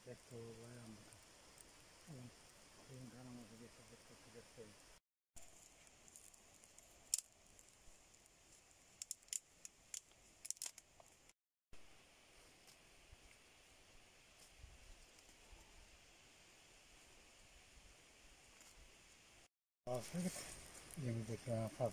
Tek doğrulayan bu. Suyun kanamızı getirecek tutacak şey. Alsaydık elimizdeki yapar.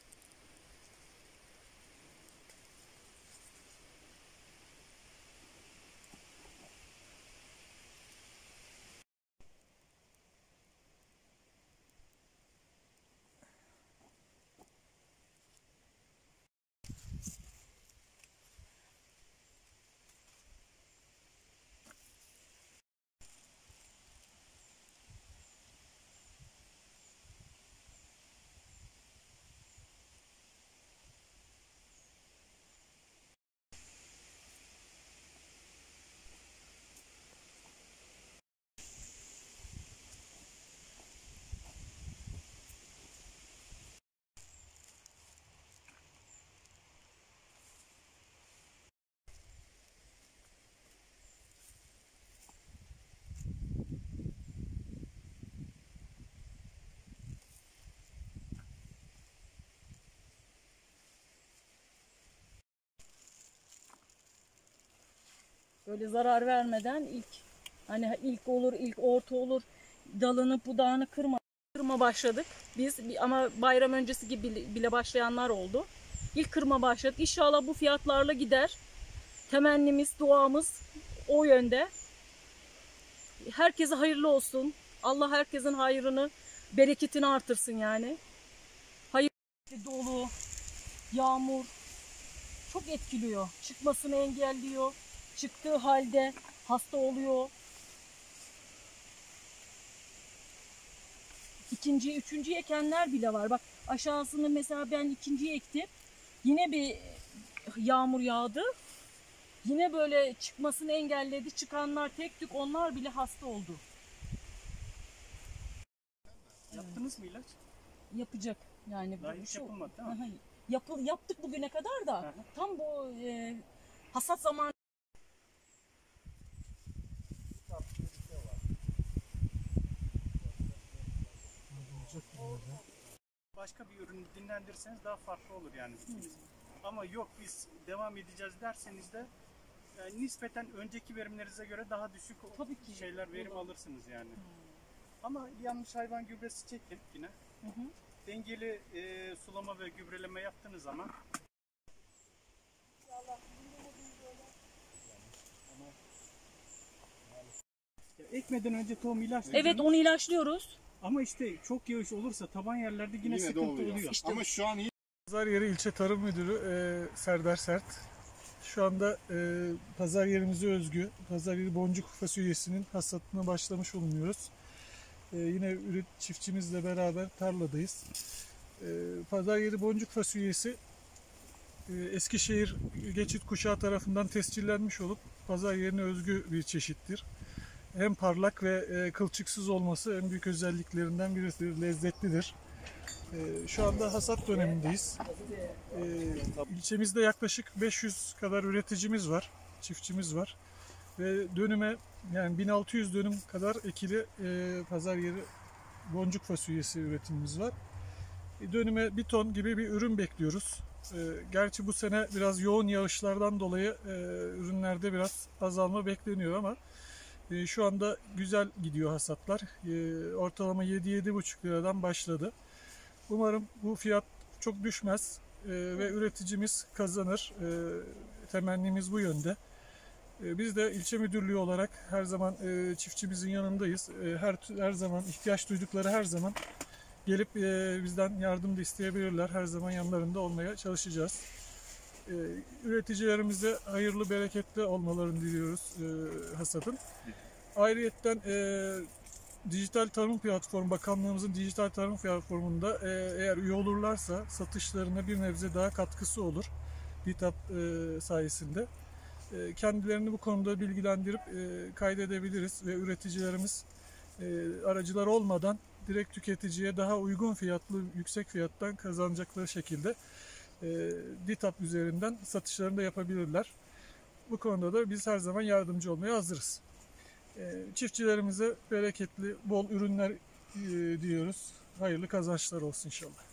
Böyle zarar vermeden ilk olur, ilk orta olur, dalını budağını kırma başladık. Biz ama bayram öncesi gibi bile başlayanlar oldu. İlk kırma başladık. İnşallah bu fiyatlarla gider. Temennimiz, duamız o yönde. Herkese hayırlı olsun. Allah herkesin hayrını, bereketini artırsın yani. Hayır, dolu, yağmur çok etkiliyor. Çıkmasını engelliyor. Çıktığı halde hasta oluyor. İkinci, üçüncü ekenler bile var. Bak aşağısını mesela ben ikinciyi ektim. Yine bir yağmur yağdı. Yine böyle çıkmasını engelledi. Çıkanlar tek tük onlar bile hasta oldu. Yaptınız mı ilaç? Yapacak yani. Daha hiç yapılmadı değil mi? Yaptık bugüne kadar da. Hı. Tam bu hasat zamanı. Başka bir ürünü dinlendirseniz daha farklı olur yani bitkiniz. Ama yok biz devam edeceğiz derseniz de nispeten önceki verimlerinize göre daha düşük Tabii ki. verim alırsınız yani. Ama yanlış hayvan gübresi çekin yine. Dengeli sulama ve gübreleme yaptığınız zaman ekmeden önce tohum ilaçlıyorsunuz. Evet, onu ilaçlıyoruz. Ama işte çok yağış olursa taban yerlerde yine sıkıntı oluyor. İşte Ama şu an iyi. Pazar Yeri İlçe Tarım Müdürü Serdar Sert. Şu anda pazar yerimize özgü pazar yeri boncuk fasulyesinin hasatına başlamış bulunuyoruz. Yine çiftçimizle beraber tarladayız. Pazar yeri boncuk fasulyesi Eskişehir geçit kuşağı tarafından tescillenmiş olup pazar yerine özgü bir çeşittir. Hem parlak ve kılçıksız olması en büyük özelliklerinden birisidir. Lezzetlidir. Şu anda hasat dönemindeyiz. İlçemizde yaklaşık 500 kadar üreticimiz var, çiftçimiz var. Ve dönüme yani 1600 dönüm kadar ekili pazar yeri boncuk fasulyesi üretimimiz var. Dönüme 1 ton gibi bir ürün bekliyoruz. Gerçi bu sene biraz yoğun yağışlardan dolayı ürünlerde biraz azalma bekleniyor ama şu anda güzel gidiyor hasatlar. Ortalama 7-7,5 liradan başladı. Umarım bu fiyat çok düşmez ve üreticimiz kazanır. Temennimiz bu yönde. Biz de ilçe müdürlüğü olarak her zaman çiftçimizin yanındayız. Her zaman ihtiyaç duydukları her zaman gelip bizden yardım da isteyebilirler. Her zaman yanlarında olmaya çalışacağız. Üreticilerimize hayırlı, bereketli olmalarını diliyoruz hasatın. Ayrıyetten Dijital Tarım Platformu, Bakanlığımızın Dijital Tarım Platformu'nda eğer üye olurlarsa satışlarına bir nebze daha katkısı olur DİTAP sayesinde. Kendilerini bu konuda bilgilendirip kaydedebiliriz ve üreticilerimiz aracılar olmadan direkt tüketiciye daha uygun fiyatlı, yüksek fiyattan kazanacakları şekilde DİTAP üzerinden satışlarını da yapabilirler. Bu konuda da biz her zaman yardımcı olmaya hazırız. Çiftçilerimize bereketli, bol ürünler diyoruz. Hayırlı kazançlar olsun inşallah.